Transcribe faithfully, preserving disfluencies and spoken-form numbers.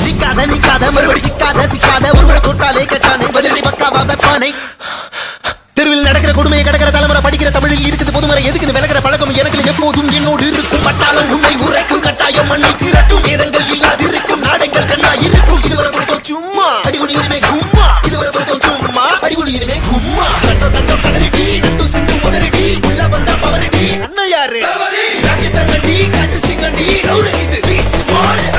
நிக்காத நிக்காத மறுபடி சிக்காத சிக்காத ஒருவரை தொட்டாலே கேட்டானே பதிலடி பக்காவா வெப்பானை தெருவில் நடக்கிற கொடுமையை கடக்கிற தலைமுறை படிக்கிற தமிழில் இருக்குது பொதுமுறை எதுக்குன்னு விலகிற பழக்கம் எனக்கு எப்போதும் என்னோடு இருக்கும் பட்டாளம் உண்மை உரைக்கும் கட்டாயம் மண்ணை திரட்டும் வேதங்கள் இல்லாது இருக்கும் நாடங்கள் கண்ணா இருக்கும் இதுவரை பொறுத்தோம் சும்மா அடிகுடி இனிமே கும்மா இதுவரை பொறுத்தோம் சும்மா அடிகுடி இனிமே கும்மா கட்டோ கட்டோ கதறிடி கட்டு சிந்து முதறிடி உள்ள வந்தா பவரிடி அண்ணா யாரு தங்கடி காட்டு சிங்கடி இது